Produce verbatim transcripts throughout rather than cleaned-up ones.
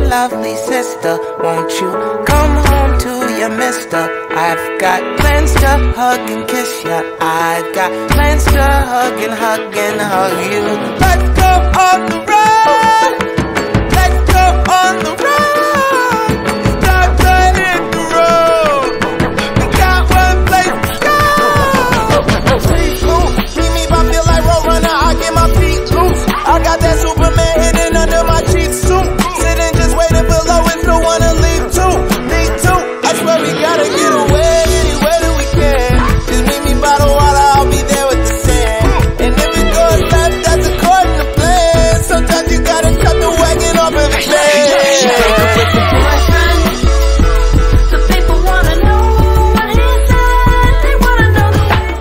lovely sister, won't you come home to your mister? I've got plans to hug and kiss ya. I've got plans to hug and hug and hug you. Let's go on the road. Let's go on the road. Start to hit the road. We got one place to go. Please move. Meet me by feel like Roadrunner. I get my feet loose. I got that Superman hidden under my cheeks suit. Sitting just waiting for Lois to wanna leave too. Me too. I swear we gotta get away anywhere that we can. Just meet me by the water, I'll be there with the sand. And if it goes left, that's according to plan. Sometimes you gotta cut the wagon off of the bed. She broke up with the boyfriend. The people wanna know what he said. They wanna know the way.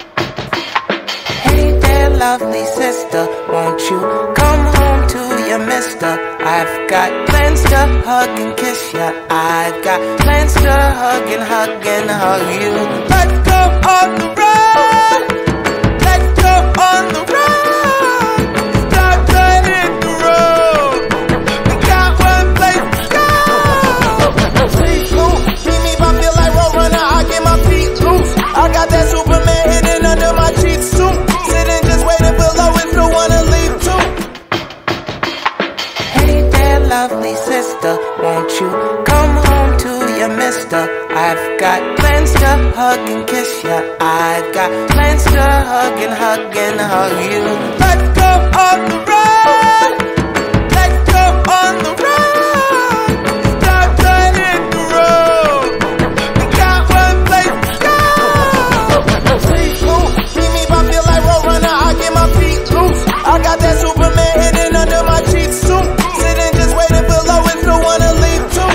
Hey there, lovely sister, won't you come home to your mister? I've got plans to hug and kiss ya. I've got plans to hug and hug and hug you. Let's go on the road. Let's go on the road. Start to hit the road. We got one place to go. Please move. Meet me by feel like Roadrunner. I get my feet loose. I got that Superman hidden under my cheeks suit. Sitting just waiting for Lois to wanna leave too. Hey there, lovely sister, won't you come home to your mister? I've got plans to hug and kiss ya. I've got plans to hug and hug and hug you. Let's go on the road. Let's go on the road. Start to hit the road. We got one place to go. Please move. Meet me by feel like Roadrunner. I get my feet loose. I got that Superman hidden under my cheeks suit. Sitting just waiting for Lois to wanna leave too.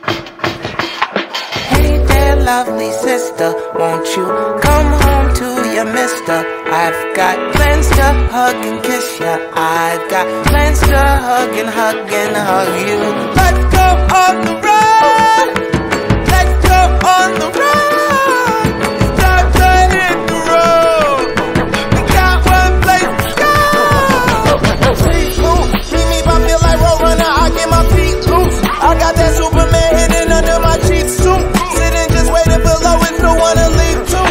Hey there, lovely sister, won't you come home to your mister? I've got plans to hug and kiss ya. I've got plans to hug and hug and hug you. Let's go on the road. Let's go on the road. Start to hit the road. We got one place to go. Please move. Meet me by feel like Roadrunner. I get my feet loose. I got that Superman hidden under my cheeks suit. Sitting just waiting for Lois to wanna leave too.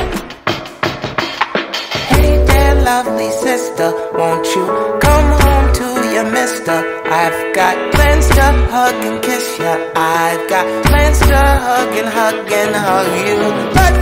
Hey there, lovely sister, won't you come home to your mister? I've got plans to hug and kiss ya. I've got plans to hug and hug and hug you. Let's